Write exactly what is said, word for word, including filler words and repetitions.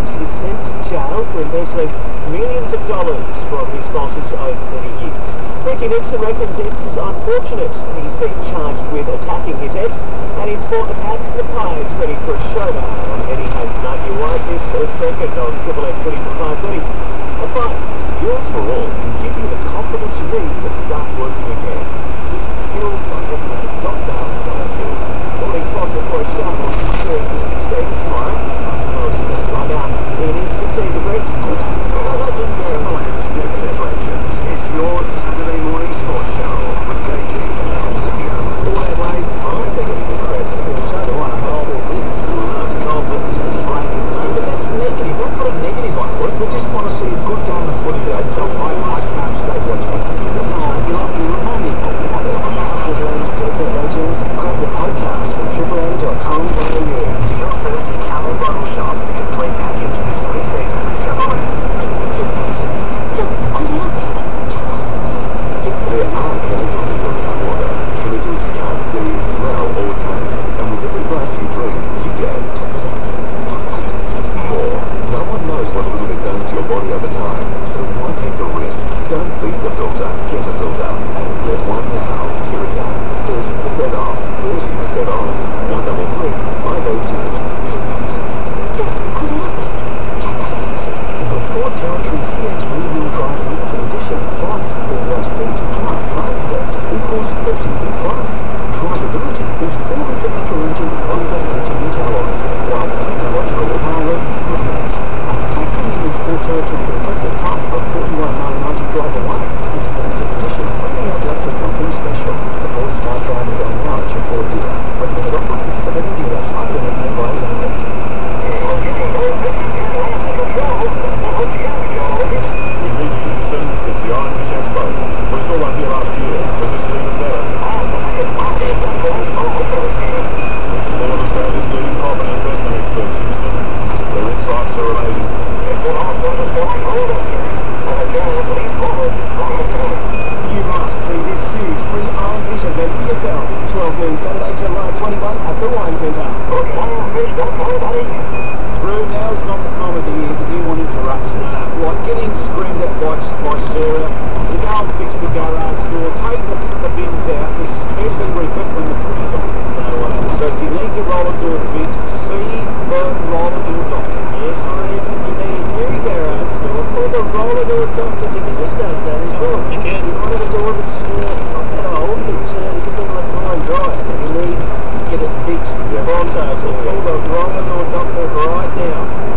Heysen is sent to jail for embezzling millions of dollars from his bosses over many years. Ricky Nixon reckons this is unfortunate. He's been charged with attacking his ex, and he's brought the pads to the players ready for a showdown on Eddie Heysen. Now, you won't miss a second on Triple M twenty for five thirty. A fight, yours for all, can give you the confidence you need to start working again. This is fueled by everything dot down dot two. Morning sponsor for a shout on sharing the sixteen tomorrow. Oh, it's going to run out. It is fifteen degrees. Oh, legendary plans, new celebrations. It's your Saturday morning sports show with J G and Lydia. All that way, I think it's the best. So do I. Oh, this is love confidence and spraying. But that's negative. Don't put a negative on it. We just want to see a good game of footy today. So I like to stay watching. No, you like to remind me. Grab the podcast from triple M dot com dot A U. To your first Cali bottle shop, the complete package for this season. There are chemicals in your tap water. Chemicals you can't see, smell, or taste. And with every glass you drink, you get more. No one knows what a little bit does to your body over time, so why take the risk? Don't beat the filter, get a filter, and get one now. Here it is. thirty percent off. thirty percent off. one double three, five oh two. The Ford Territory C X rear-wheel drive limited edition plus four-wheel speed plus mindset equals thirty plus. Drivability is four litre petrol engine over eighteen hours, while technological power is less. A factory in Ford Territory impressive top of forty-one nine ninety drive away is limited edition only at electric company special. The Ford Smart Drive is on now at your Ford dealer. Recommended offer for any dealer other than the brand only. Get it fixed. Your bond sales will call the roller door doctor right now.